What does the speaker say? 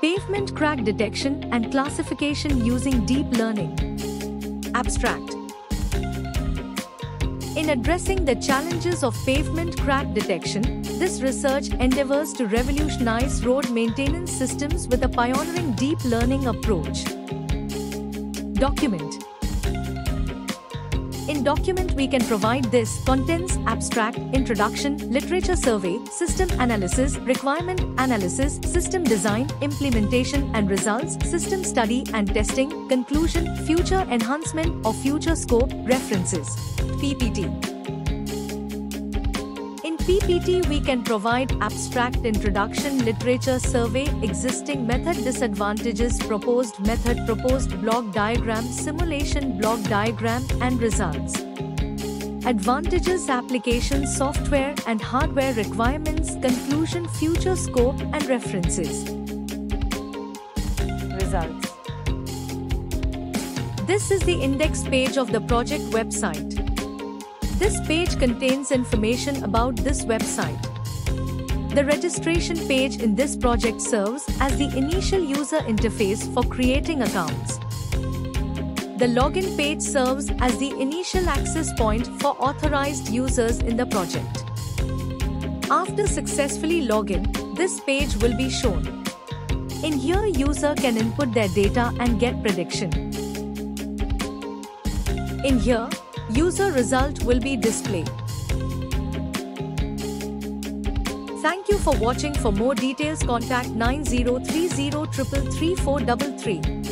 Pavement crack detection and classification using deep learning. Abstract. In addressing the challenges of pavement crack detection, this research endeavors to revolutionize road maintenance systems with a pioneering deep learning approach. Document. In document we can provide this contents, abstract, introduction, literature survey, system analysis, requirement analysis, system design, implementation and results, system study and testing, conclusion, future enhancement or future scope, references. PPT. In PPT we can provide abstract introduction, literature survey, existing method, disadvantages, proposed method, proposed block diagram, simulation block diagram and results. Advantages, applications, software and hardware requirements, conclusion, future scope and references. Results. This is the index page of the project website. This page contains information about this website. The registration page in this project serves as the initial user interface for creating accounts. The login page serves as the initial access point for authorized users in the project. After successfully login, this page will be shown. In here, user can input their data and get prediction. In here, user result will be displayed. Thank you for watching. For more details, contact 9030333433.